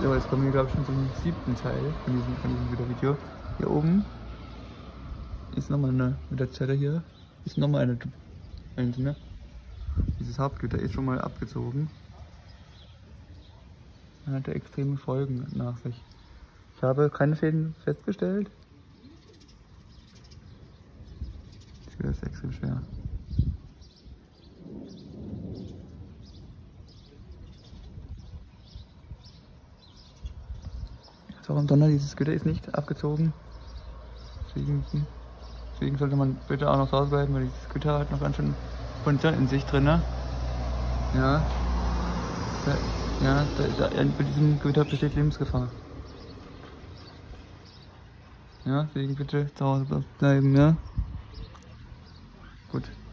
So, jetzt kommen wir, glaube ich, schon zum 7. Teil von diesem Video. Hier oben ist nochmal eine, mit der Zelle hier, ist nochmal eine einzelne. Dieses Hauptgitter ist schon mal abgezogen. Er hatte extreme Folgen nach sich. Ich habe keine Fäden festgestellt. Das Gitter ist extrem schwer. Warum Donner, dieses Gitter ist nicht abgezogen. Deswegen sollte man bitte auch noch zu Hause bleiben, weil dieses Gitter hat noch ganz schön Potenzial in sich drin. Ne? Ja. Bei diesem Gitter besteht Lebensgefahr. Ja, deswegen bitte zu Hause bleiben, ja. Gut.